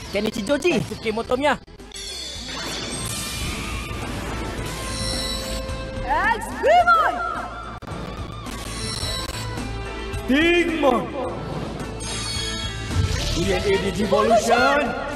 Kenichi Joji. Suki Motomiya. X-Demon! Stigma. DNA Digivolution.